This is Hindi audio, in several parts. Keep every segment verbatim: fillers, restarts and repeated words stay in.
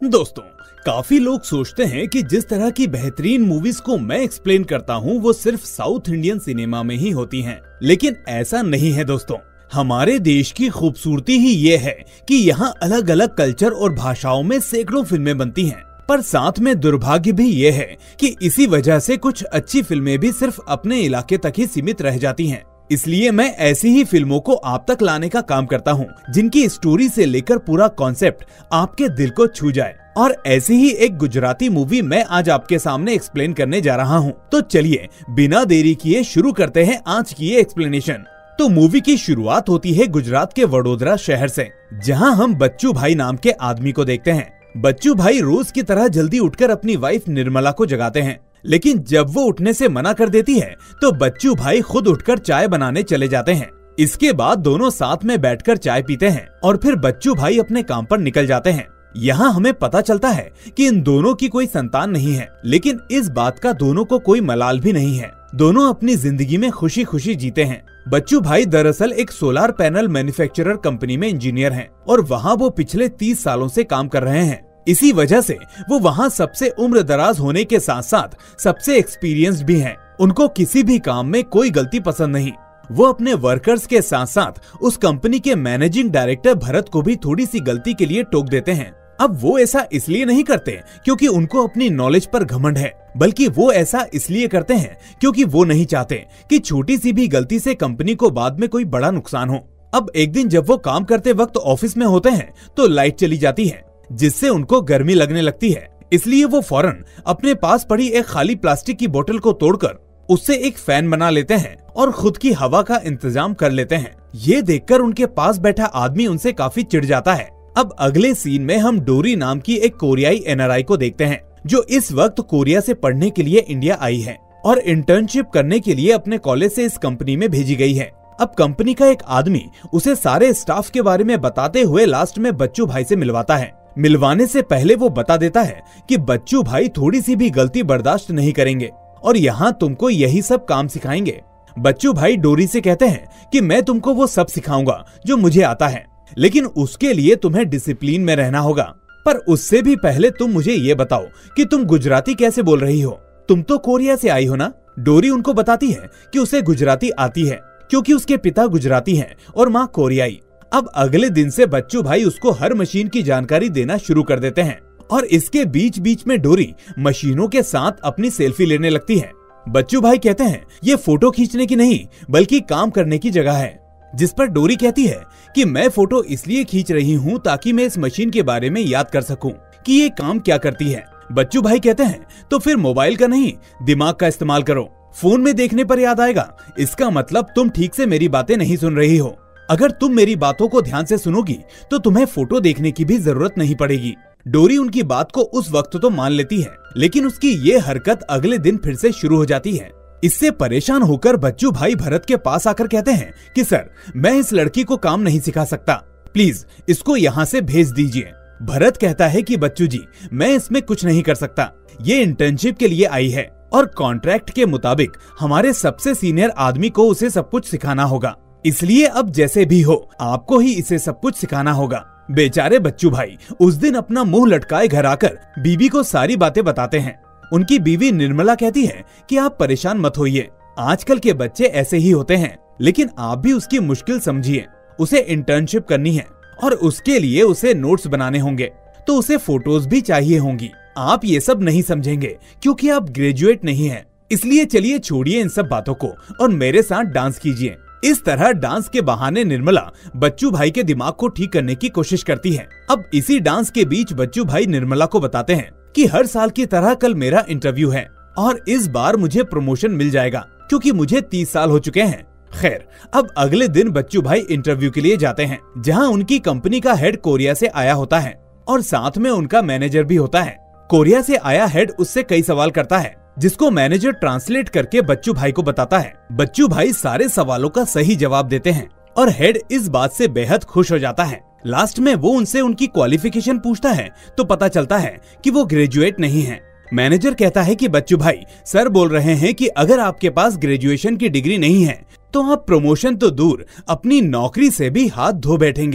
दोस्तों, काफी लोग सोचते हैं कि जिस तरह की बेहतरीन मूवीज को मैं एक्सप्लेन करता हूँ वो सिर्फ साउथ इंडियन सिनेमा में ही होती हैं। लेकिन ऐसा नहीं है दोस्तों। हमारे देश की खूबसूरती ही ये है कि यहाँ अलग अलग कल्चर और भाषाओं में सैकड़ों फिल्में बनती हैं। पर साथ में दुर्भाग्य भी ये है कि इसी वजह से कुछ अच्छी फिल्में भी सिर्फ अपने इलाके तक ही सीमित रह जाती हैं। इसलिए मैं ऐसी ही फिल्मों को आप तक लाने का काम करता हूँ जिनकी स्टोरी से लेकर पूरा कॉन्सेप्ट आपके दिल को छू जाए। और ऐसी ही एक गुजराती मूवी मैं आज आपके सामने एक्सप्लेन करने जा रहा हूँ। तो चलिए बिना देरी किए शुरू करते हैं आज की ये एक्सप्लेनेशन। तो मूवी की शुरुआत होती है गुजरात के वडोदरा शहर से, जहाँ हम बच्चू भाई नाम के आदमी को देखते हैं। बच्चू भाई रोज की तरह जल्दी उठकर अपनी वाइफ निर्मला को जगाते हैं, लेकिन जब वो उठने से मना कर देती है तो बच्चू भाई खुद उठकर चाय बनाने चले जाते हैं। इसके बाद दोनों साथ में बैठकर चाय पीते हैं और फिर बच्चू भाई अपने काम पर निकल जाते हैं। यहाँ हमें पता चलता है कि इन दोनों की कोई संतान नहीं है, लेकिन इस बात का दोनों को कोई मलाल भी नहीं है। दोनों अपनी जिंदगी में खुशी खुशी जीते हैं। बच्चू भाई दरअसल एक सोलार पैनल मैन्युफैक्चरर कंपनी में इंजीनियर हैं और वहाँ वो पिछले तीस सालों से काम कर रहे हैं। इसी वजह से वो वहाँ सबसे उम्र दराज होने के साथ साथ सबसे एक्सपीरियंस्ड भी हैं। उनको किसी भी काम में कोई गलती पसंद नहीं। वो अपने वर्कर्स के साथ साथ उस कंपनी के मैनेजिंग डायरेक्टर भरत को भी थोड़ी सी गलती के लिए टोक देते हैं। अब वो ऐसा इसलिए नहीं करते क्योंकि उनको अपनी नॉलेज पर घमंड है, बल्कि वो ऐसा इसलिए करते हैं क्योंकि वो नहीं चाहते कि छोटी सी भी गलती से कंपनी को बाद में कोई बड़ा नुकसान हो। अब एक दिन जब वो काम करते वक्त ऑफिस में होते हैं तो लाइट चली जाती है, जिससे उनको गर्मी लगने लगती है। इसलिए वो फौरन अपने पास पड़ी एक खाली प्लास्टिक की बोतल को तोड़कर उससे एक फैन बना लेते हैं और खुद की हवा का इंतजाम कर लेते हैं। ये देखकर उनके पास बैठा आदमी उनसे काफी चिढ़ जाता है। अब अगले सीन में हम डोरी नाम की एक कोरियाई एन आर आई को देखते हैं, जो इस वक्त कोरिया से पढ़ने के लिए इंडिया आई है और इंटर्नशिप करने के लिए अपने कॉलेज से इस कंपनी में भेजी गई है। अब कंपनी का एक आदमी उसे सारे स्टाफ के बारे में बताते हुए लास्ट में बच्चू भाई से मिलवाता है। मिलवाने से पहले वो बता देता है कि बच्चू भाई थोड़ी सी भी गलती बर्दाश्त नहीं करेंगे और यहाँ तुमको यही सब काम सिखाएंगे। बच्चू भाई डोरी से कहते हैं कि मैं तुमको वो सब सिखाऊंगा जो मुझे आता है, लेकिन उसके लिए तुम्हें डिसिप्लिन में रहना होगा। पर उससे भी पहले तुम मुझे ये बताओ कि तुम गुजराती कैसे बोल रही हो? तुम तो कोरिया से आई हो ना? डोरी उनको बताती है कि उसे गुजराती आती है क्योंकि उसके पिता गुजराती हैं और माँ कोरियाई। अब अगले दिन से बच्चू भाई उसको हर मशीन की जानकारी देना शुरू कर देते हैं और इसके बीच बीच में डोरी मशीनों के साथ अपनी सेल्फी लेने लगती है। बच्चू भाई कहते हैं ये फोटो खींचने की नहीं बल्कि काम करने की जगह है, जिस पर डोरी कहती है कि मैं फोटो इसलिए खींच रही हूँ ताकि मैं इस मशीन के बारे में याद कर सकूं कि ये काम क्या करती है। बच्चू भाई कहते हैं तो फिर मोबाइल का नहीं दिमाग का इस्तेमाल करो, फोन में देखने पर याद आएगा। इसका मतलब तुम ठीक से मेरी बातें नहीं सुन रही हो। अगर तुम मेरी बातों को ध्यान से सुनोगी तो तुम्हें फोटो देखने की भी जरूरत नहीं पड़ेगी। डोरी उनकी बात को उस वक्त तो मान लेती है, लेकिन उसकी ये हरकत अगले दिन फिर से शुरू हो जाती है। इससे परेशान होकर बच्चू भाई भरत के पास आकर कहते हैं कि सर, मैं इस लड़की को काम नहीं सिखा सकता, प्लीज इसको यहाँ से भेज दीजिए। भरत कहता है कि बच्चू जी, मैं इसमें कुछ नहीं कर सकता, ये इंटर्नशिप के लिए आई है और कॉन्ट्रैक्ट के मुताबिक हमारे सबसे सीनियर आदमी को उसे सब कुछ सिखाना होगा, इसलिए अब जैसे भी हो आपको ही इसे सब कुछ सिखाना होगा। बेचारे बच्चू भाई उस दिन अपना मुंह लटकाए घर आकर बीबी को सारी बातें बताते हैं। उनकी बीवी निर्मला कहती है कि आप परेशान मत होइए, आजकल के बच्चे ऐसे ही होते हैं, लेकिन आप भी उसकी मुश्किल समझिए। उसे इंटर्नशिप करनी है और उसके लिए उसे नोट्स बनाने होंगे, तो उसे फोटोज भी चाहिए होंगी। आप ये सब नहीं समझेंगे क्योंकि आप ग्रेजुएट नहीं हैं, इसलिए चलिए छोड़िए इन सब बातों को और मेरे साथ डांस कीजिए। इस तरह डांस के बहाने निर्मला बच्चू भाई के दिमाग को ठीक करने की कोशिश करती है। अब इसी डांस के बीच बच्चू भाई निर्मला को बताते हैं कि हर साल की तरह कल मेरा इंटरव्यू है और इस बार मुझे प्रमोशन मिल जाएगा क्योंकि मुझे तीस साल हो चुके हैं। खैर, अब अगले दिन बच्चू भाई इंटरव्यू के लिए जाते हैं, जहां उनकी कंपनी का हेड कोरिया से आया होता है और साथ में उनका मैनेजर भी होता है। कोरिया से आया हेड उससे कई सवाल करता है, जिसको मैनेजर ट्रांसलेट करके बच्चू भाई को बताता है। बच्चू भाई सारे सवालों का सही जवाब देते हैं और हेड इस बात से बेहद खुश हो जाता है। लास्ट में वो उनसे उनकी क्वालिफिकेशन पूछता है तो पता चलता है कि वो ग्रेजुएट नहीं है। मैनेजर कहता है कि बच्चू भाई, सर बोल रहे हैं कि अगर आपके पास ग्रेजुएशन की डिग्री नहीं है तो आप प्रमोशन तो दूर अपनी नौकरी से भी हाथ धो बैठेंगे।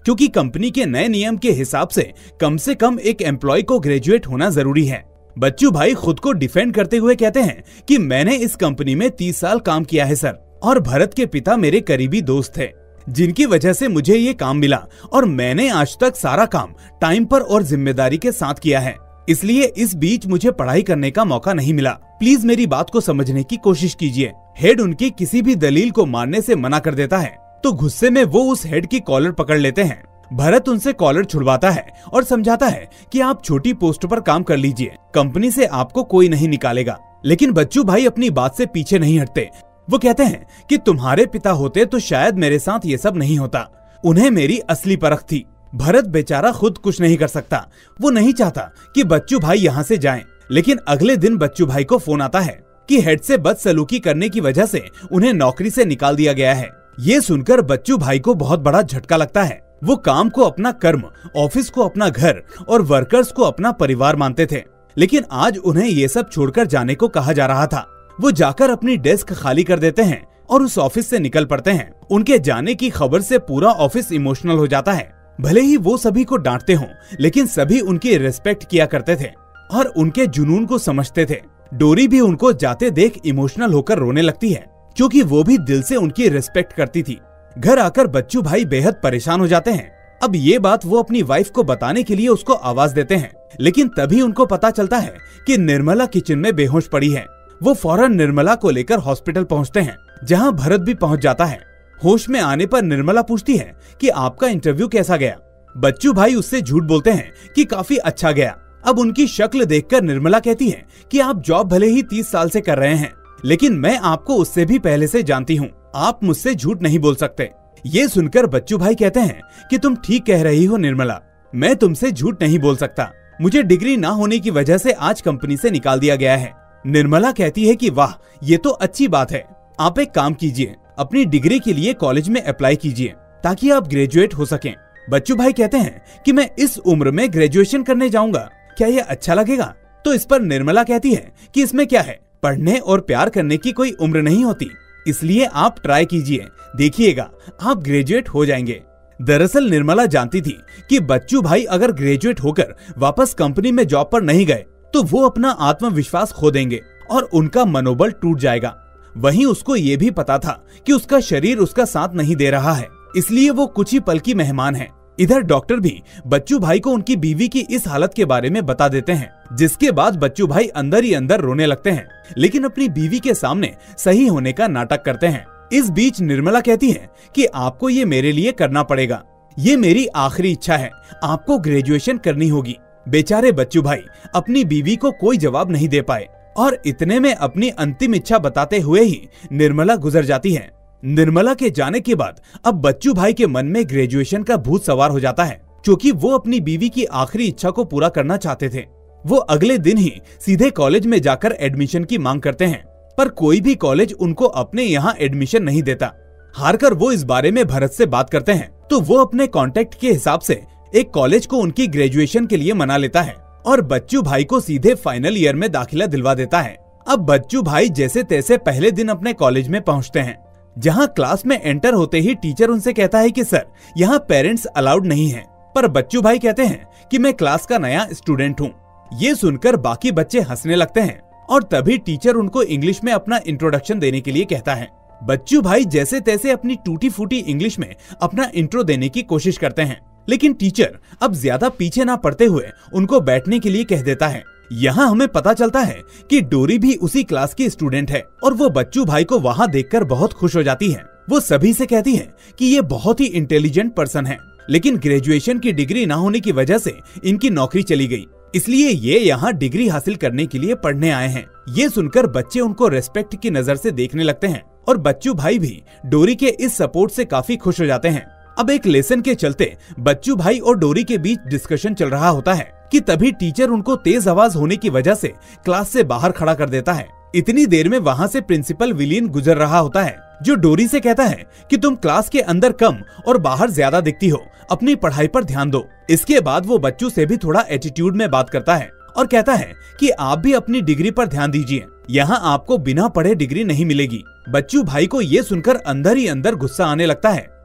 क्योंकि कंपनी के नए नियम के हिसाब से कम से कम एक एम्प्लॉय को ग्रेजुएट होना जरूरी है। बच्चू भाई खुद को डिफेंड करते हुए कहते हैं कि मैंने इस कंपनी में तीस साल काम किया है सर, और भरत के पिता मेरे करीबी दोस्त थे जिनकी वजह से मुझे ये काम मिला, और मैंने आज तक सारा काम टाइम पर और जिम्मेदारी के साथ किया है, इसलिए इस बीच मुझे पढ़ाई करने का मौका नहीं मिला। प्लीज मेरी बात को समझने की कोशिश कीजिए। हेड उनकी किसी भी दलील को मानने से मना कर देता है तो गुस्से में वो उस हेड की कॉलर पकड़ लेते हैं। भरत उनसे कॉलर छुड़वाता है और समझाता है कि आप छोटी पोस्ट पर काम कर लीजिए, कंपनी से आपको कोई नहीं निकालेगा। लेकिन बच्चू भाई अपनी बात से पीछे नहीं हटते। वो कहते हैं कि तुम्हारे पिता होते तो शायद मेरे साथ ये सब नहीं होता, उन्हें मेरी असली परख थी। भरत बेचारा खुद कुछ नहीं कर सकता। वो नहीं चाहता कि बच्चू भाई यहाँ से जाएं, लेकिन अगले दिन बच्चू भाई को फोन आता है कि हेड से बदसलूकी करने की वजह से उन्हें नौकरी से निकाल दिया गया है। ये सुनकर बच्चू भाई को बहुत बड़ा झटका लगता है। वो काम को अपना कर्म, ऑफिस को अपना घर और वर्कर्स को अपना परिवार मानते थे, लेकिन आज उन्हें ये सब छोड़कर जाने को कहा जा रहा था। वो जाकर अपनी डेस्क खाली कर देते हैं और उस ऑफिस से निकल पड़ते हैं। उनके जाने की खबर से पूरा ऑफिस इमोशनल हो जाता है। भले ही वो सभी को डांटते हों, लेकिन सभी उनकी रिस्पेक्ट किया करते थे और उनके जुनून को समझते थे। डोरी भी उनको जाते देख इमोशनल होकर रोने लगती है, क्योंकि वो भी दिल से उनकी रिस्पेक्ट करती थी। घर आकर बच्चू भाई बेहद परेशान हो जाते हैं। अब ये बात वो अपनी वाइफ को बताने के लिए उसको आवाज देते हैं, लेकिन तभी उनको पता चलता है कि निर्मला किचन में बेहोश पड़ी है। वो फौरन निर्मला को लेकर हॉस्पिटल पहुंचते हैं, जहां भरत भी पहुंच जाता है। होश में आने पर निर्मला पूछती है कि आपका इंटरव्यू कैसा गया। बच्चू भाई उससे झूठ बोलते हैं कि काफी अच्छा गया। अब उनकी शक्ल देखकर निर्मला कहती है कि आप जॉब भले ही तीस साल से कर रहे हैं, लेकिन मैं आपको उससे भी पहले से जानती हूँ, आप मुझसे झूठ नहीं बोल सकते। ये सुनकर बच्चू भाई कहते हैं कि तुम ठीक कह रही हो निर्मला, मैं तुमसे झूठ नहीं बोल सकता। मुझे डिग्री ना होने की वजह से आज कंपनी से निकाल दिया गया है। निर्मला कहती है कि वाह, ये तो अच्छी बात है। आप एक काम कीजिए, अपनी डिग्री के लिए कॉलेज में अप्लाई कीजिए ताकि आप ग्रेजुएट हो सकें। बच्चू भाई कहते हैं कि मैं इस उम्र में ग्रेजुएशन करने जाऊंगा, क्या ये अच्छा लगेगा? तो इस पर निर्मला कहती है कि इसमें क्या है, पढ़ने और प्यार करने की कोई उम्र नहीं होती, इसलिए आप ट्राई कीजिए, देखिएगा आप ग्रेजुएट हो जाएंगे। दरअसल निर्मला जानती थी कि बच्चू भाई अगर ग्रेजुएट होकर वापस कंपनी में जॉब पर नहीं गए तो वो अपना आत्मविश्वास खो देंगे और उनका मनोबल टूट जाएगा। वहीं उसको ये भी पता था कि उसका शरीर उसका साथ नहीं दे रहा है, इसलिए वो कुछ ही पल की मेहमान है। इधर डॉक्टर भी बच्चू भाई को उनकी बीवी की इस हालत के बारे में बता देते हैं, जिसके बाद बच्चू भाई अंदर ही अंदर रोने लगते हैं, लेकिन अपनी बीवी के सामने सही होने का नाटक करते हैं। इस बीच निर्मला कहती है कि आपको ये मेरे लिए करना पड़ेगा, ये मेरी आखिरी इच्छा है, आपको ग्रेजुएशन करनी होगी। बेचारे बच्चू भाई अपनी बीवी को कोई जवाब नहीं दे पाए और इतने में अपनी अंतिम इच्छा बताते हुए ही निर्मला गुजर जाती है। निर्मला के जाने के बाद अब बच्चू भाई के मन में ग्रेजुएशन का भूत सवार हो जाता है, क्योंकि वो अपनी बीवी की आखिरी इच्छा को पूरा करना चाहते थे। वो अगले दिन ही सीधे कॉलेज में जाकर एडमिशन की मांग करते हैं, पर कोई भी कॉलेज उनको अपने यहाँ एडमिशन नहीं देता। हारकर वो इस बारे में भरत से बात करते हैं, तो वो अपने कॉन्टेक्ट के हिसाब से एक कॉलेज को उनकी ग्रेजुएशन के लिए मना लेता है और बच्चू भाई को सीधे फाइनल ईयर में दाखिला दिलवा देता है। अब बच्चू भाई जैसे तैसे पहले दिन अपने कॉलेज में पहुंचते हैं, जहां क्लास में एंटर होते ही टीचर उनसे कहता है कि सर यहाँ पेरेंट्स अलाउड नहीं है, पर बच्चू भाई कहते हैं कि मैं क्लास का नया स्टूडेंट हूँ। ये सुनकर बाकी बच्चे हंसने लगते हैं और तभी टीचर उनको इंग्लिश में अपना इंट्रोडक्शन देने के लिए कहता है। बच्चू भाई जैसे तैसे अपनी टूटी फूटी इंग्लिश में अपना इंट्रो देने की कोशिश करते हैं, लेकिन टीचर अब ज्यादा पीछे ना पड़ते हुए उनको बैठने के लिए कह देता है। यहाँ हमें पता चलता है कि डोरी भी उसी क्लास की स्टूडेंट है और वो बच्चू भाई को वहाँ देखकर बहुत खुश हो जाती है। वो सभी से कहती है कि ये बहुत ही इंटेलिजेंट पर्सन है, लेकिन ग्रेजुएशन की डिग्री ना होने की वजह से इनकी नौकरी चली गई, इसलिए ये यहाँ डिग्री हासिल करने के लिए पढ़ने आए हैं। ये सुनकर बच्चे उनको रेस्पेक्ट की नजर से देखने लगते हैं और बच्चू भाई भी डोरी के इस सपोर्ट से काफी खुश हो जाते हैं। अब एक लेसन के चलते बच्चू भाई और डोरी के बीच डिस्कशन चल रहा होता है कि तभी टीचर उनको तेज आवाज होने की वजह से क्लास से बाहर खड़ा कर देता है। इतनी देर में वहाँ से प्रिंसिपल विलियन गुजर रहा होता है, जो डोरी से कहता है कि तुम क्लास के अंदर कम और बाहर ज्यादा दिखती हो, अपनी पढ़ाई पर ध्यान दो। इसके बाद वो बच्चू से भी थोड़ा एटीट्यूड में बात करता है और कहता है कि आप भी अपनी डिग्री पर ध्यान दीजिए, यहाँ आपको बिना पढ़े डिग्री नहीं मिलेगी। बच्चू भाई को ये सुनकर अंदर ही अंदर गुस्सा आने लगता है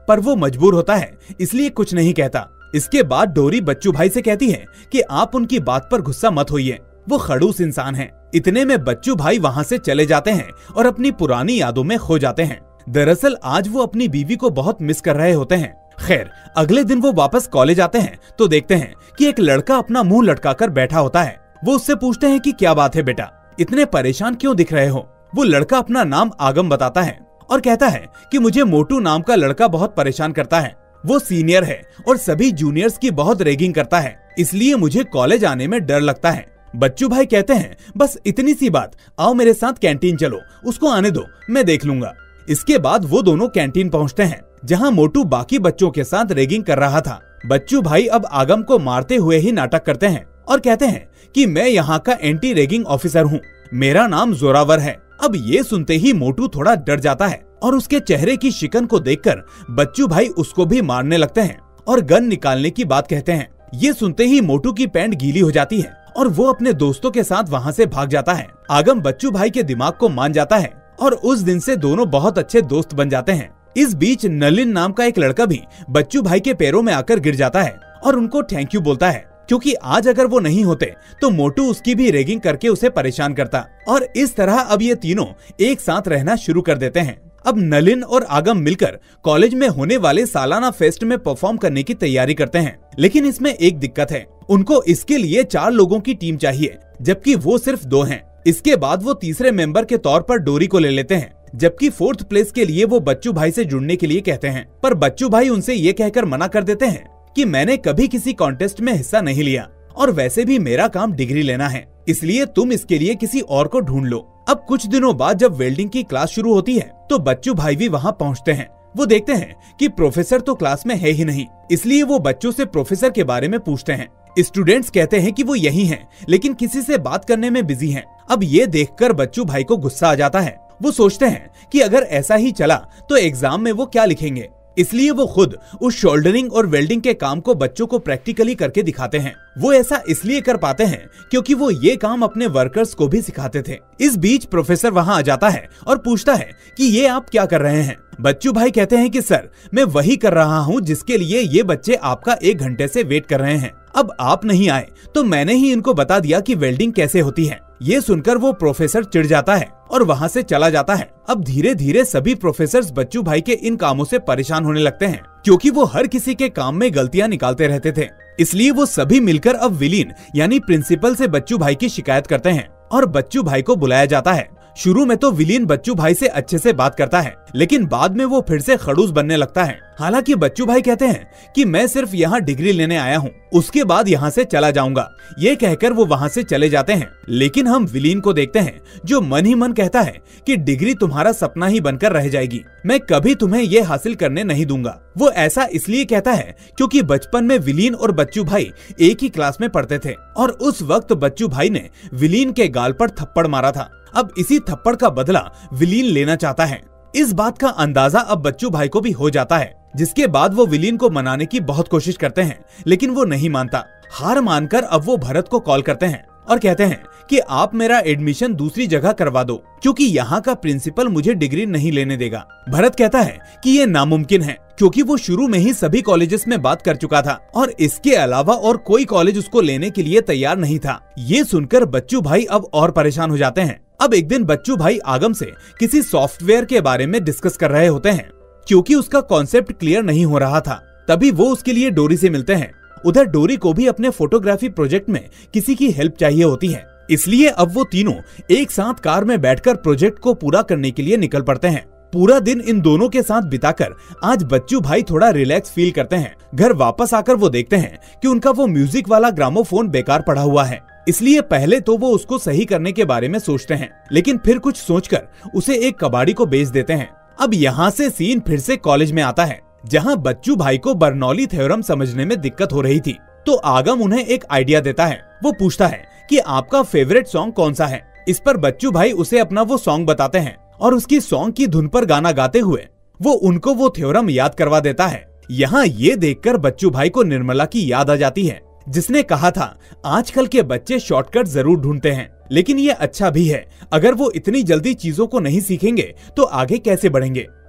पर वो मजबूर होता है, इसलिए कुछ नहीं कहता। इसके बाद डोरी बच्चू भाई से कहती है कि आप उनकी बात पर गुस्सा मत होइए, वो खड़ूस इंसान है। इतने में बच्चू भाई वहाँ से चले जाते हैं और अपनी पुरानी यादों में खो जाते हैं। दरअसल आज वो अपनी बीवी को बहुत मिस कर रहे होते हैं। खैर, अगले दिन वो वापस कॉलेज आते हैं तो देखते हैं कि एक लड़का अपना मुंह लटकाकर बैठा होता है। वो उससे पूछते हैं कि क्या बात है बेटा, इतने परेशान क्यों दिख रहे हो। वो लड़का अपना नाम आगम बताता है और कहता है कि मुझे मोटू नाम का लड़का बहुत परेशान करता है। वो सीनियर है और सभी जूनियर्स की बहुत रैगिंग करता है, इसलिए मुझे कॉलेज आने में डर लगता है। बच्चू भाई कहते हैं बस इतनी सी बात, आओ मेरे साथ कैंटीन चलो, उसको आने दो, मैं देख लूंगा। इसके बाद वो दोनों कैंटीन पहुंचते हैं जहां मोटू बाकी बच्चों के साथ रैगिंग कर रहा था। बच्चू भाई अब आगम को मारते हुए ही नाटक करते हैं और कहते हैं कि मैं यहाँ का एंटी रैगिंग ऑफिसर हूँ, मेरा नाम जोरावर है। अब ये सुनते ही मोटू थोड़ा डर जाता है और उसके चेहरे की शिकन को देखकर बच्चू भाई उसको भी मारने लगते हैं और गन निकालने की बात कहते हैं। ये सुनते ही मोटू की पैंट गीली हो जाती है और वो अपने दोस्तों के साथ वहाँ से भाग जाता है। आगम बच्चू भाई के दिमाग को मान जाता है और उस दिन से दोनों बहुत अच्छे दोस्त बन जाते हैं। इस बीच नलिन नाम का एक लड़का भी बच्चू भाई के पैरों में आकर गिर जाता है और उनको थैंक यू बोलता है, क्योंकि आज अगर वो नहीं होते तो मोटू उसकी भी रैगिंग करके उसे परेशान करता। और इस तरह अब ये तीनों एक साथ रहना शुरू कर देते हैं। अब नलिन और आगम मिलकर कॉलेज में होने वाले सालाना फेस्ट में परफॉर्म करने की तैयारी करते हैं, लेकिन इसमें एक दिक्कत है, उनको इसके लिए चार लोगों की टीम चाहिए जबकि वो सिर्फ दो हैं। इसके बाद वो तीसरे मेंबर के तौर पर डोरी को ले लेते हैं, जबकि फोर्थ प्लेस के लिए वो बच्चू भाई से जुड़ने के लिए कहते हैं। पर बच्चू भाई उनसे ये कहकर मना कर देते हैं कि मैंने कभी किसी कॉन्टेस्ट में हिस्सा नहीं लिया और वैसे भी मेरा काम डिग्री लेना है, इसलिए तुम इसके लिए किसी और को ढूंढ लो। अब कुछ दिनों बाद जब वेल्डिंग की क्लास शुरू होती है तो बच्चू भाई भी वहाँ पहुँचते हैं। वो देखते हैं कि प्रोफेसर तो क्लास में है ही नहीं, इसलिए वो बच्चों से प्रोफेसर के बारे में पूछते हैं। स्टूडेंट्स कहते हैं कि वो यही हैं, लेकिन किसी से बात करने में बिजी हैं। अब ये देखकर बच्चू भाई को गुस्सा आ जाता है। वो सोचते हैं कि अगर ऐसा ही चला तो एग्जाम में वो क्या लिखेंगे, इसलिए वो खुद उस शोल्डरिंग और वेल्डिंग के काम को बच्चों को प्रैक्टिकली करके दिखाते हैं। वो ऐसा इसलिए कर पाते हैं क्योंकि वो ये काम अपने वर्कर्स को भी सिखाते थे। इस बीच प्रोफेसर वहाँ आ जाता है और पूछता है कि ये आप क्या कर रहे हैं। बच्चू भाई कहते हैं कि सर, मैं वही कर रहा हूँ जिसके लिए ये बच्चे आपका एक घंटे से वेट कर रहे हैं। अब आप नहीं आए तो मैंने ही इनको बता दिया कि वेल्डिंग कैसे होती है। ये सुनकर वो प्रोफेसर चिढ़ जाता है और वहाँ से चला जाता है। अब धीरे धीरे सभी प्रोफेसर्स बच्चू भाई के इन कामों से परेशान होने लगते हैं, क्योंकि वो हर किसी के काम में गलतियाँ निकालते रहते थे। इसलिए वो सभी मिलकर अब विलीन यानी प्रिंसिपल से बच्चू भाई की शिकायत करते हैं और बच्चू भाई को बुलाया जाता है। शुरू में तो विलीन बच्चू भाई से अच्छे से बात करता है, लेकिन बाद में वो फिर से खड़ूस बनने लगता है। हालांकि बच्चू भाई कहते हैं कि मैं सिर्फ यहाँ डिग्री लेने आया हूँ, उसके बाद यहाँ से चला जाऊंगा। ये कहकर वो वहाँ से चले जाते हैं। लेकिन हम विलीन को देखते हैं जो मन ही मन कहता है कि डिग्री तुम्हारा सपना ही बनकर रह जाएगी, मैं कभी तुम्हें ये हासिल करने नहीं दूंगा। वो ऐसा इसलिए कहता है क्योंकि बचपन में विलीन और बच्चू भाई एक ही क्लास में पढ़ते थे और उस वक्त बच्चू भाई ने विलीन के गाल पर थप्पड़ मारा था। अब इसी थप्पड़ का बदला विलीन लेना चाहता है। इस बात का अंदाजा अब बच्चू भाई को भी हो जाता है, जिसके बाद वो विलीन को मनाने की बहुत कोशिश करते हैं, लेकिन वो नहीं मानता। हार मानकर अब वो भरत को कॉल करते हैं और कहते हैं कि आप मेरा एडमिशन दूसरी जगह करवा दो, क्योंकि यहाँ का प्रिंसिपल मुझे डिग्री नहीं लेने देगा। भरत कहता है कि ये नामुमकिन है, क्योंकि वो शुरू में ही सभी कॉलेजेस में बात कर चुका था और इसके अलावा और कोई कॉलेज उसको लेने के लिए तैयार नहीं था। ये सुनकर बच्चू भाई अब और परेशान हो जाते हैं। अब एक दिन बच्चू भाई आगम से किसी सॉफ्टवेयर के बारे में डिस्कस कर रहे होते हैं, क्योंकि उसका कॉन्सेप्ट क्लियर नहीं हो रहा था। तभी वो उसके लिए डोरी से मिलते हैं। उधर डोरी को भी अपने फोटोग्राफी प्रोजेक्ट में किसी की हेल्प चाहिए होती है, इसलिए अब वो तीनों एक साथ कार में बैठकर प्रोजेक्ट को पूरा करने के लिए निकल पड़ते हैं। पूरा दिन इन दोनों के साथ बिताकर आज बच्चू भाई थोड़ा रिलैक्स फील करते हैं। घर वापस आकर वो देखते हैं कि उनका वो म्यूजिक वाला ग्रामोफोन बेकार पड़ा हुआ है, इसलिए पहले तो वो उसको सही करने के बारे में सोचते हैं, लेकिन फिर कुछ सोचकर उसे एक कबाड़ी को बेच देते हैं। अब यहाँ से सीन फिर से कॉलेज में आता है, जहाँ बच्चू भाई को बर्नौली थ्योरम समझने में दिक्कत हो रही थी। तो आगम उन्हें एक आइडिया देता है। वो पूछता है कि आपका फेवरेट सॉन्ग कौन सा है। इस पर बच्चू भाई उसे अपना वो सॉन्ग बताते हैं और उसकी सॉन्ग की धुन पर गाना गाते हुए वो उनको वो थ्योरम याद करवा देता है। यहाँ ये देखकर बच्चू भाई को निर्मला की याद आ जाती है, जिसने कहा था आजकल के बच्चे शॉर्टकट जरूर ढूंढते हैं, लेकिन ये अच्छा भी है। अगर वो इतनी जल्दी चीजों को नहीं सीखेंगे तो आगे कैसे बढ़ेंगे।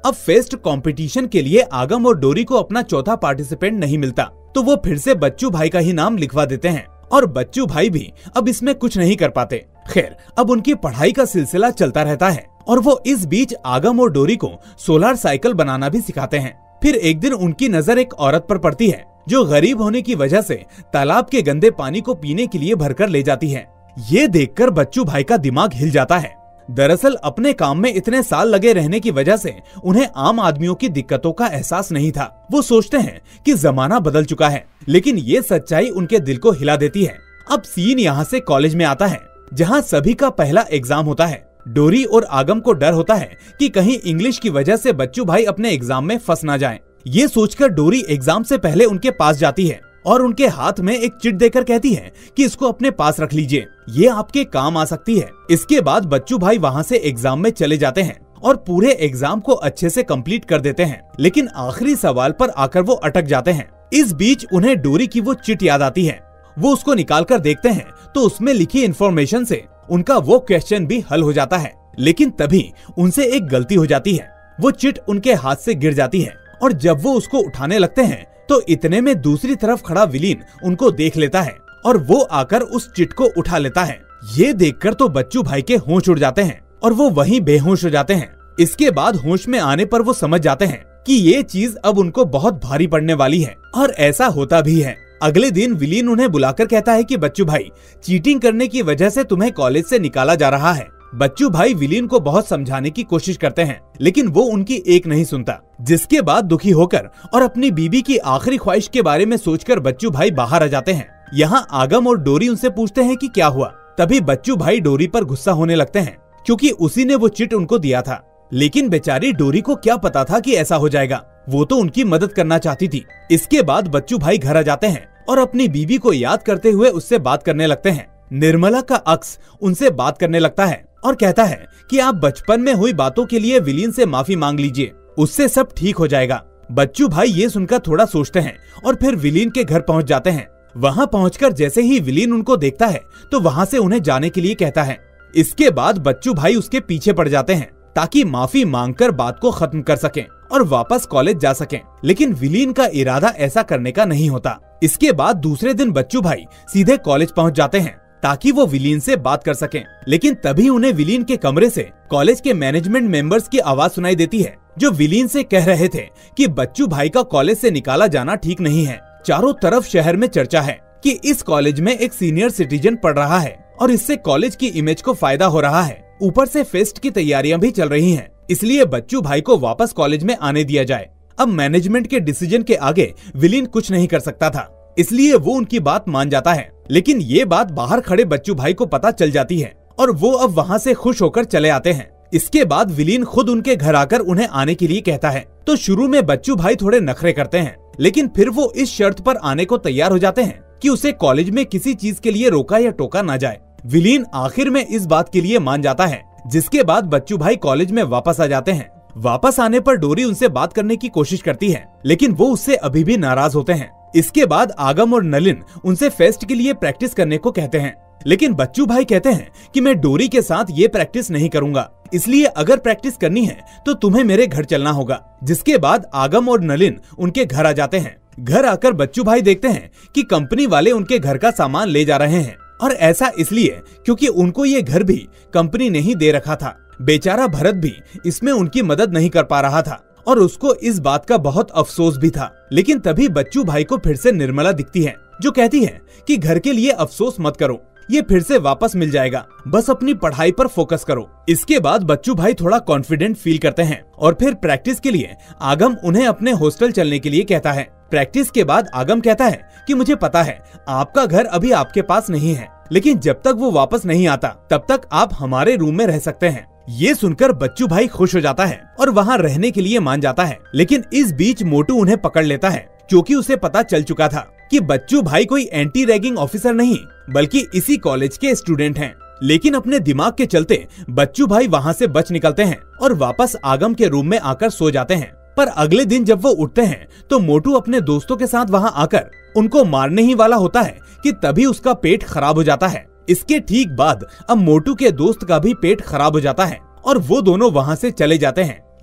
अब फेस्ट कंपटीशन के लिए आगम और डोरी को अपना चौथा पार्टिसिपेंट नहीं मिलता, तो वो फिर से बच्चू भाई का ही नाम लिखवा देते हैं और बच्चू भाई भी अब इसमें कुछ नहीं कर पाते। खैर, अब उनकी पढ़ाई का सिलसिला चलता रहता है और वो इस बीच आगम और डोरी को सोलर साइकिल बनाना भी सिखाते हैं। फिर एक दिन उनकी नजर एक औरत पर पड़ती है जो गरीब होने की वजह से तालाब के गंदे पानी को पीने के लिए भरकर ले जाती है। ये देखकर बच्चू भाई का दिमाग हिल जाता है। दरअसल अपने काम में इतने साल लगे रहने की वजह से उन्हें आम आदमियों की दिक्कतों का एहसास नहीं था। वो सोचते हैं कि जमाना बदल चुका है, लेकिन ये सच्चाई उनके दिल को हिला देती है। अब सीन यहाँ से कॉलेज में आता है, जहाँ सभी का पहला एग्जाम होता है। डोरी और आगम को डर होता है कि कहीं इंग्लिश की वजह से बच्चू भाई अपने एग्जाम में फंस ना जाएं। ये सोचकर डोरी एग्जाम से पहले उनके पास जाती है और उनके हाथ में एक चिट देकर कहती है कि इसको अपने पास रख लीजिए, ये आपके काम आ सकती है। इसके बाद बच्चू भाई वहाँ से एग्जाम में चले जाते हैं और पूरे एग्जाम को अच्छे से कंप्लीट कर देते हैं, लेकिन आखिरी सवाल पर आकर वो अटक जाते हैं। इस बीच उन्हें डोरी की वो चिट याद आती है। वो उसको निकाल कर देखते हैं तो उसमें लिखी इन्फॉर्मेशन से उनका वो क्वेश्चन भी हल हो जाता है। लेकिन तभी उनसे एक गलती हो जाती है। वो चिट उनके हाथ से गिर जाती है और जब वो उसको उठाने लगते हैं तो इतने में दूसरी तरफ खड़ा विलीन उनको देख लेता है और वो आकर उस चिट को उठा लेता है। ये देखकर तो बच्चू भाई के होश उड़ जाते हैं और वो वहीं बेहोश हो जाते हैं। इसके बाद होश में आने पर वो समझ जाते हैं कि ये चीज अब उनको बहुत भारी पड़ने वाली है, और ऐसा होता भी है। अगले दिन विलीन उन्हें बुलाकर कहता है कि बच्चू भाई, चीटिंग करने की वजह से तुम्हें कॉलेज से निकाला जा रहा है। बच्चू भाई विलीन को बहुत समझाने की कोशिश करते हैं, लेकिन वो उनकी एक नहीं सुनता। जिसके बाद दुखी होकर और अपनी बीबी की आखिरी ख्वाहिश के बारे में सोचकर बच्चू भाई बाहर आ जाते हैं। यहाँ आगम और डोरी उनसे पूछते हैं कि क्या हुआ। तभी बच्चू भाई डोरी पर गुस्सा होने लगते हैं, क्योंकि उसी ने वो चिट उनको दिया था। लेकिन बेचारी डोरी को क्या पता था कि ऐसा हो जाएगा, वो तो उनकी मदद करना चाहती थी। इसके बाद बच्चू भाई घर आ जाते हैं और अपनी बीबी को याद करते हुए उससे बात करने लगते हैं। निर्मला का अक्स उनसे बात करने लगता है और कहता है कि आप बचपन में हुई बातों के लिए विलीन से माफी मांग लीजिए, उससे सब ठीक हो जाएगा। बच्चू भाई ये सुनकर थोड़ा सोचते हैं और फिर विलीन के घर पहुंच जाते हैं। वहां पहुंचकर जैसे ही विलीन उनको देखता है तो वहां से उन्हें जाने के लिए कहता है। इसके बाद बच्चू भाई उसके पीछे पड़ जाते हैं ताकि माफी मांगकर बात को खत्म कर सकें और वापस कॉलेज जा सकें, लेकिन विलीन का इरादा ऐसा करने का नहीं होता। इसके बाद दूसरे दिन बच्चू भाई सीधे कॉलेज पहुंच जाते हैं ताकि वो विलीन से बात कर सकें, लेकिन तभी उन्हें विलीन के कमरे से कॉलेज के मैनेजमेंट मेंबर्स की आवाज सुनाई देती है, जो विलीन से कह रहे थे कि बच्चू भाई का कॉलेज से निकाला जाना ठीक नहीं है। चारों तरफ शहर में चर्चा है कि इस कॉलेज में एक सीनियर सिटीजन पढ़ रहा है और इससे कॉलेज की इमेज को फायदा हो रहा है। ऊपर से फेस्ट की तैयारियां भी चल रही हैं, इसलिए बच्चू भाई को वापस कॉलेज में आने दिया जाए। अब मैनेजमेंट के डिसीजन के आगे विलीन कुछ नहीं कर सकता था, इसलिए वो उनकी बात मान जाता है। लेकिन ये बात बाहर खड़े बच्चू भाई को पता चल जाती है और वो अब वहाँ से खुश होकर चले आते हैं। इसके बाद विलीन खुद उनके घर आकर उन्हें आने के लिए कहता है। तो शुरू में बच्चू भाई थोड़े नखरे करते हैं, लेकिन फिर वो इस शर्त पर आने को तैयार हो जाते हैं कि उसे कॉलेज में किसी चीज के लिए रोका या टोका ना जाए। विलीन आखिर में इस बात के लिए मान जाता है, जिसके बाद बच्चू भाई कॉलेज में वापस आ जाते हैं। वापस आने पर डोरी उनसे बात करने की कोशिश करती है, लेकिन वो उससे अभी भी नाराज होते हैं। इसके बाद आगम और नलिन उनसे फेस्ट के लिए प्रैक्टिस करने को कहते हैं, लेकिन बच्चू भाई कहते हैं कि मैं डोरी के साथ ये प्रैक्टिस नहीं करूंगा, इसलिए अगर प्रैक्टिस करनी है तो तुम्हें मेरे घर चलना होगा। जिसके बाद आगम और नलिन उनके घर आ जाते हैं। घर आकर बच्चू भाई देखते हैं कि कंपनी वाले उनके घर का सामान ले जा रहे हैं, और ऐसा इसलिए क्योंकि उनको ये घर भी कंपनी ने ही दे रखा था। बेचारा भरत भी इसमें उनकी मदद नहीं कर पा रहा था और उसको इस बात का बहुत अफसोस भी था। लेकिन तभी बच्चू भाई को फिर से निर्मला दिखती है, जो कहती है कि घर के लिए अफसोस मत करो, ये फिर से वापस मिल जाएगा, बस अपनी पढ़ाई पर फोकस करो। इसके बाद बच्चू भाई थोड़ा कॉन्फिडेंट फील करते हैं और फिर प्रैक्टिस के लिए आगम उन्हें अपने हॉस्टल चलने के लिए कहता है। प्रैक्टिस के बाद आगम कहता है कि मुझे पता है आपका घर अभी आपके पास नहीं है, लेकिन जब तक वो वापस नहीं आता तब तक आप हमारे रूम में रह सकते हैं। ये सुनकर बच्चू भाई खुश हो जाता है और वहाँ रहने के लिए मान जाता है। लेकिन इस बीच मोटू उन्हें पकड़ लेता है, क्योंकि उसे पता चल चुका था कि बच्चू भाई कोई एंटी रैगिंग ऑफिसर नहीं बल्कि इसी कॉलेज के स्टूडेंट हैं। लेकिन अपने दिमाग के चलते बच्चू भाई वहाँ से बच निकलते हैं और वापस आगम के रूम में आकर सो जाते हैं। पर अगले दिन जब वो उठते हैं तो मोटू अपने दोस्तों के साथ वहाँ आकर उनको मारने ही वाला होता है कि तभी उसका पेट खराब हो जाता है। इसके ठीक बाद अब मोटू के दोस्त का भी पेट खराब हो जाता है और वो दोनों वहाँ से चले जाते हैं।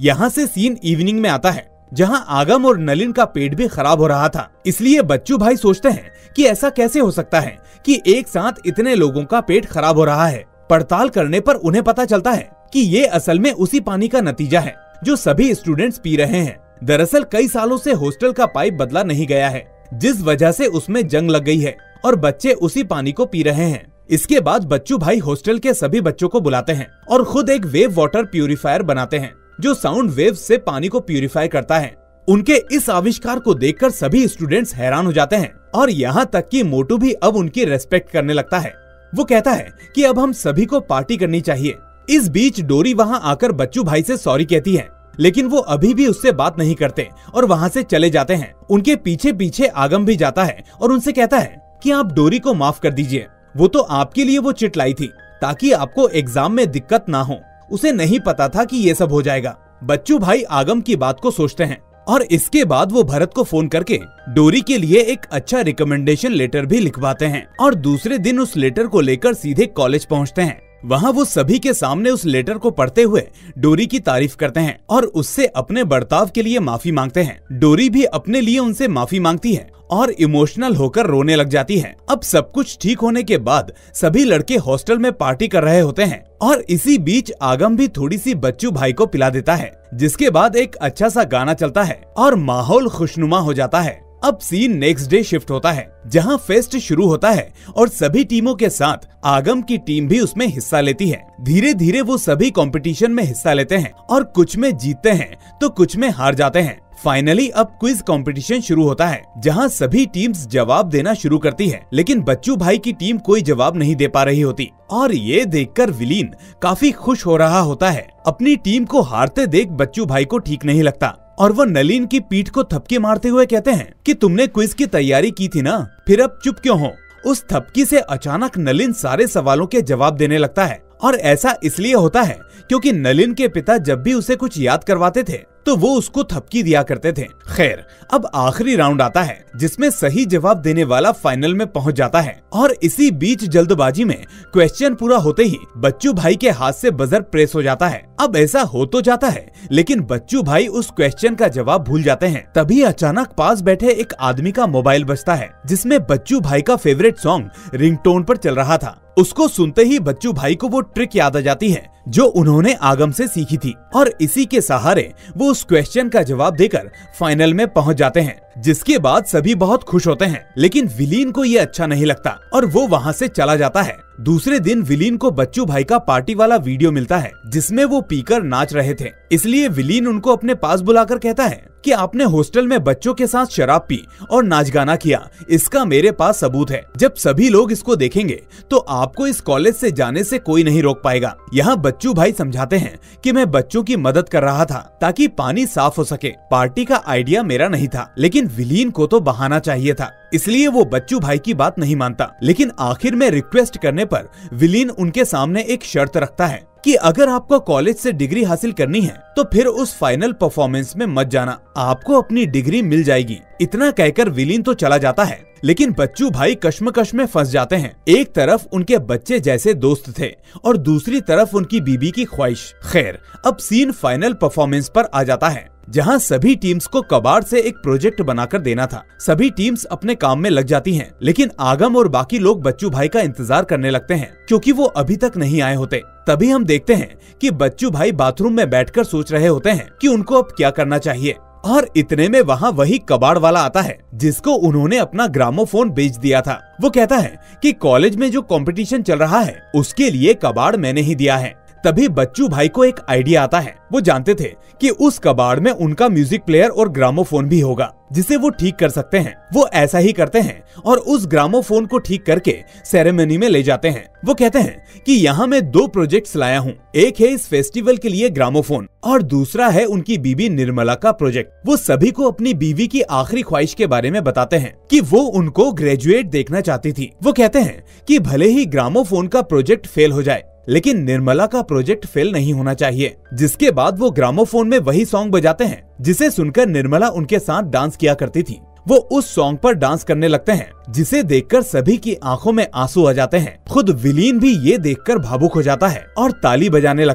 यहाँ से सीन इवनिंग में आता है, जहाँ आगम और नलिन का पेट भी खराब हो रहा था। इसलिए बच्चू भाई सोचते हैं कि ऐसा कैसे हो सकता है कि एक साथ इतने लोगों का पेट खराब हो रहा है। पड़ताल करने पर उन्हें पता चलता है कि ये असल में उसी पानी का नतीजा है जो सभी स्टूडेंट्स पी रहे हैं। दरअसल कई सालों से हॉस्टल का पाइप बदला नहीं गया है, जिस वजह से उसमें जंग लग गई है और बच्चे उसी पानी को पी रहे हैं। इसके बाद बच्चू भाई हॉस्टल के सभी बच्चों को बुलाते हैं और खुद एक वेव वाटर प्यूरिफायर बनाते हैं जो साउंड वेव से पानी को प्यूरिफाई करता है। उनके इस आविष्कार को देखकर सभी स्टूडेंट्स हैरान हो जाते हैं और यहाँ तक कि मोटू भी अब उनकी रेस्पेक्ट करने लगता है। वो कहता है कि अब हम सभी को पार्टी करनी चाहिए। इस बीच डोरी वहाँ आकर बच्चू भाई से सॉरी कहती है, लेकिन वो अभी भी उससे बात नहीं करते और वहाँ से चले जाते हैं। उनके पीछे पीछे आगम भी जाता है और उनसे कहता है कि आप डोरी को माफ कर दीजिए, वो तो आपके लिए वो चिट लाई थी ताकि आपको एग्जाम में दिक्कत ना हो। उसे नहीं पता था कि ये सब हो जाएगा। बच्चू भाई आगम की बात को सोचते हैं और इसके बाद वो भरत को फोन करके डोरी के लिए एक अच्छा रिकमेंडेशन लेटर भी लिखवाते हैं और दूसरे दिन उस लेटर को लेकर सीधे कॉलेज पहुंचते हैं। वहाँ वो सभी के सामने उस लेटर को पढ़ते हुए डोरी की तारीफ करते हैं और उससे अपने बर्ताव के लिए माफी मांगते हैं। डोरी भी अपने लिए उनसे माफी मांगती है और इमोशनल होकर रोने लग जाती है। अब सब कुछ ठीक होने के बाद सभी लड़के हॉस्टल में पार्टी कर रहे होते हैं और इसी बीच आगम भी थोड़ी सी बच्चू भाई को पिला देता है, जिसके बाद एक अच्छा सा गाना चलता है और माहौल खुशनुमा हो जाता है। अब सीन नेक्स्ट डे शिफ्ट होता है, जहां फेस्ट शुरू होता है और सभी टीमों के साथ आगम की टीम भी उसमें हिस्सा लेती है। धीरे धीरे वो सभी कंपटीशन में हिस्सा लेते हैं और कुछ में जीतते हैं तो कुछ में हार जाते हैं। फाइनली अब क्विज कंपटीशन शुरू होता है, जहां सभी टीम्स जवाब देना शुरू करती है, लेकिन बच्चू भाई की टीम कोई जवाब नहीं दे पा रही होती और ये देखकर विलीन काफी खुश हो रहा होता है। अपनी टीम को हारते देख बच्चू भाई को ठीक नहीं लगता और वो नलिन की पीठ को थपकी मारते हुए कहते हैं कि तुमने क्विज की तैयारी की थी ना, फिर अब चुप क्यों हो। उस थपकी से अचानक नलिन सारे सवालों के जवाब देने लगता है और ऐसा इसलिए होता है क्योंकि नलिन के पिता जब भी उसे कुछ याद करवाते थे तो वो उसको थपकी दिया करते थे। खैर, अब आखिरी राउंड आता है जिसमें सही जवाब देने वाला फाइनल में पहुंच जाता है और इसी बीच जल्दबाजी में क्वेश्चन पूरा होते ही बच्चू भाई के हाथ से बजर प्रेस हो जाता है। अब ऐसा हो तो जाता है, लेकिन बच्चू भाई उस क्वेश्चन का जवाब भूल जाते हैं। तभी अचानक पास बैठे एक आदमी का मोबाइल बजता है, जिसमें बच्चू भाई का फेवरेट सॉन्ग रिंगटोन पर चल रहा था। उसको सुनते ही बच्चू भाई को वो ट्रिक याद आ जाती है जो उन्होंने आगम से सीखी थी और इसी के सहारे वो उस क्वेश्चन का जवाब देकर फाइनल में पहुंच जाते हैं, जिसके बाद सभी बहुत खुश होते हैं। लेकिन विलीन को ये अच्छा नहीं लगता और वो वहाँ से चला जाता है। दूसरे दिन विलीन को बच्चू भाई का पार्टी वाला वीडियो मिलता है जिसमें वो पीकर नाच रहे थे। इसलिए विलीन उनको अपने पास बुलाकर कहता है कि आपने हॉस्टल में बच्चों के साथ शराब पी और नाच गाना किया, इसका मेरे पास सबूत है। जब सभी लोग इसको देखेंगे तो आपको इस कॉलेज से जाने से कोई नहीं रोक पाएगा। यहाँ बच्चू भाई समझाते हैं कि मैं बच्चों की मदद कर रहा था ताकि पानी साफ हो सके। पार्टी का आइडिया मेरा नहीं था, लेकिन विलीन को तो बहाना चाहिए था, इसलिए वो बच्चू भाई की बात नहीं मानता। लेकिन आखिर में रिक्वेस्ट करने पर विलीन उनके सामने एक शर्त रखता है कि अगर आपको कॉलेज से डिग्री हासिल करनी है तो फिर उस फाइनल परफॉर्मेंस में मत जाना, आपको अपनी डिग्री मिल जाएगी। इतना कहकर विलीन तो चला जाता है, लेकिन बच्चू भाई कश्मकश में फंस जाते हैं। एक तरफ उनके बच्चे जैसे दोस्त थे और दूसरी तरफ उनकी बीबी की ख्वाहिश। खैर, अब सीन फाइनल परफॉर्मेंस पर आ जाता है, जहां सभी टीम्स को कबाड़ से एक प्रोजेक्ट बनाकर देना था। सभी टीम्स अपने काम में लग जाती हैं, लेकिन आगम और बाकी लोग बच्चू भाई का इंतजार करने लगते हैं क्योंकि वो अभी तक नहीं आए होते। तभी हम देखते हैं कि बच्चू भाई बाथरूम में बैठकर सोच रहे होते हैं कि उनको अब क्या करना चाहिए और इतने में वहाँ वही कबाड़ वाला आता है जिसको उन्होंने अपना ग्रामोफोन बेच दिया था। वो कहता है कि कॉलेज में जो कंपटीशन चल रहा है उसके लिए कबाड़ मैंने ही दिया है। तभी बच्चू भाई को एक आइडिया आता है। वो जानते थे कि उस कबाड़ में उनका म्यूजिक प्लेयर और ग्रामोफोन भी होगा जिसे वो ठीक कर सकते हैं। वो ऐसा ही करते हैं और उस ग्रामोफोन को ठीक करके सेरेमनी में ले जाते हैं। वो कहते हैं कि यहाँ मैं दो प्रोजेक्ट्स लाया हूँ, एक है इस फेस्टिवल के लिए ग्रामोफोन और दूसरा है उनकी बीवी निर्मला का प्रोजेक्ट। वो सभी को अपनी बीवी की आखिरी ख्वाहिश के बारे में बताते हैं कि वो उनको ग्रेजुएट देखना चाहती थी। वो कहते हैं कि भले ही ग्रामोफोन का प्रोजेक्ट फेल हो जाए, लेकिन निर्मला का प्रोजेक्ट फेल नहीं होना चाहिए। जिसके बाद वो ग्रामोफोन में वही सॉन्ग बजाते हैं जिसे सुनकर निर्मला उनके साथ डांस किया करती थी। वो उस सॉन्ग पर डांस करने लगते हैं जिसे देखकर सभी की आंखों में आंसू आ जाते हैं। खुद विलीन भी ये देखकर भावुक हो जाता है और ताली बजाने लगता है।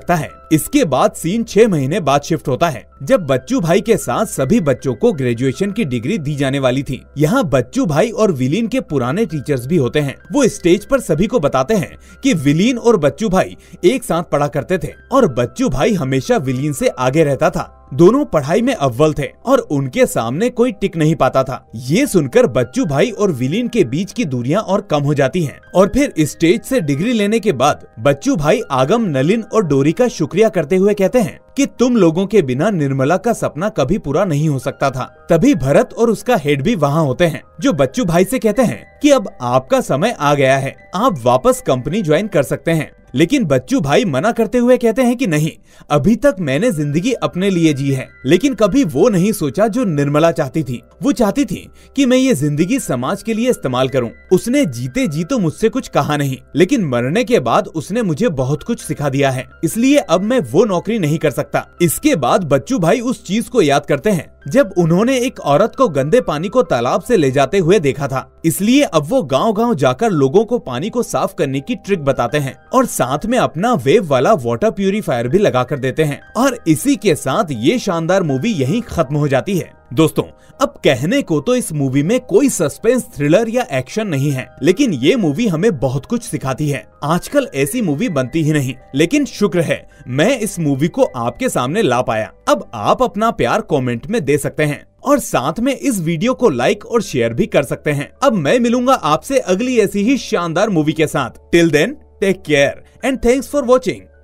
इसके बाद सीन छह महीने बाद शिफ्ट होता है, जब बच्चू भाई के साथ सभी बच्चों को ग्रेजुएशन की डिग्री दी जाने वाली थी। यहाँ बच्चू भाई और विलीन के पुराने टीचर्स भी होते हैं। वो स्टेज पर सभी को बताते हैं कि विलीन और बच्चू भाई एक साथ पढ़ा करते थे और बच्चू भाई हमेशा विलीन से आगे रहता था। दोनों पढ़ाई में अव्वल थे और उनके सामने कोई टिक नहीं पाता था। ये सुनकर बच्चू भाई और विलीन के बीच की दूरियां और कम हो जाती हैं और फिर स्टेज से डिग्री लेने के बाद बच्चू भाई आगम, नलिन और डोरी का शुक्रिया करते हुए कहते हैं कि तुम लोगों के बिना निर्मला का सपना कभी पूरा नहीं हो सकता था। तभी भरत और उसका हेड भी वहाँ होते हैं, जो बच्चू भाई से कहते हैं कि अब आपका समय आ गया है, आप वापस कंपनी ज्वाइन कर सकते हैं। लेकिन बच्चू भाई मना करते हुए कहते हैं कि नहीं, अभी तक मैंने जिंदगी अपने लिए जी है, लेकिन कभी वो नहीं सोचा जो निर्मला चाहती थी। वो चाहती थी कि मैं ये जिंदगी समाज के लिए इस्तेमाल करूं। उसने जीते जी तो मुझसे कुछ कहा नहीं, लेकिन मरने के बाद उसने मुझे बहुत कुछ सिखा दिया है, इसलिए अब मैं वो नौकरी नहीं कर सकता। इसके बाद बच्चू भाई उस चीज को याद करते हैं जब उन्होंने एक औरत को गंदे पानी को तालाब से ले जाते हुए देखा था। इसलिए अब वो गांव-गांव जाकर लोगों को पानी को साफ करने की ट्रिक बताते हैं और साथ में अपना वेव वाला वाटर प्यूरिफायर भी लगा कर देते हैं। और इसी के साथ ये शानदार मूवी यहीं खत्म हो जाती है। दोस्तों, अब कहने को तो इस मूवी में कोई सस्पेंस, थ्रिलर या एक्शन नहीं है, लेकिन ये मूवी हमें बहुत कुछ सिखाती है। आजकल ऐसी मूवी बनती ही नहीं, लेकिन शुक्र है मैं इस मूवी को आपके सामने ला पाया। अब आप अपना प्यार कमेंट में दे सकते हैं और साथ में इस वीडियो को लाइक और शेयर भी कर सकते हैं। अब मैं मिलूंगा आपसे अगली ऐसी ही शानदार मूवी के साथ। Till then, take care and thanks for watching.